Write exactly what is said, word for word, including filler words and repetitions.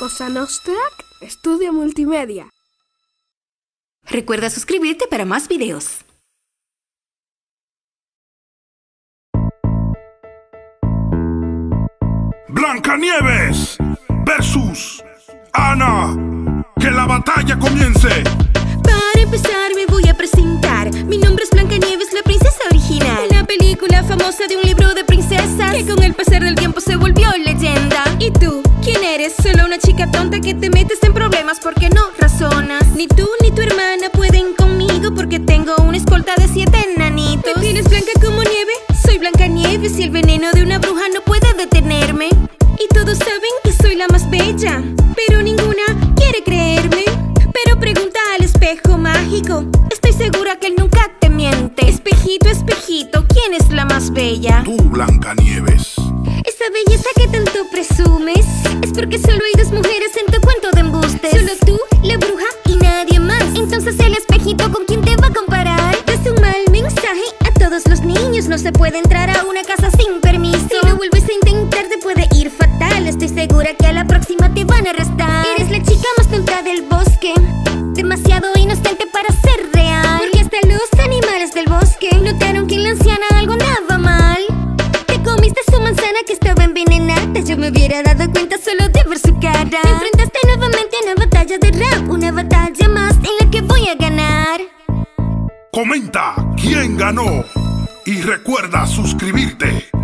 Cosa Nostra, Estudio Multimedia. Recuerda suscribirte para más videos. Blancanieves versus Anna. ¡Que la batalla comience! Para empezar me voy a presentar. Mi nombre es Blancanieves, la princesa original. Una película famosa de un libro de princesas que con el pasar del tiempo se volvió leyenda. ¿Y tú? ¿Quién eres? Solo una chica tonta que te metes en problemas porque no razonas. Ni tú ni tu hermana pueden conmigo porque tengo una escolta de siete enanitos. ¿Me tienes blanca como nieve? Soy Blancanieves y el veneno de una bruja no puede detenerme. Y todos saben que soy la más bella, pero ninguna quiere creerme. Pero pregunta al espejo mágico, estoy segura que él nunca te miente. Espejito, espejito, ¿quién es la más bella? Tú, Blancanieves. Esa belleza que tanto presumes es porque solo hay dos mujeres en tu cuento de embustes. Solo tú, la bruja y nadie más. Entonces el espejito, ¿con quién te va a comparar? Es un mal mensaje a todos los niños. No se puede entrar a una casa sin permiso. Si lo vuelves a intentar te puede ir fatal. Estoy segura que a la próxima te van a arrestar. Eres la chica más tonta del bosque, demasiado inocente para ser real. Porque hasta los animales del bosque notaron que en la anciana algo andaba mal. Te comiste su manzana que estaba envenenada. Yo me hubiera dado cuenta solo de ver su cara. Te enfrentaste nuevamente a una batalla de rap, una batalla más en la que voy a ganar. Comenta quién ganó y recuerda suscribirte.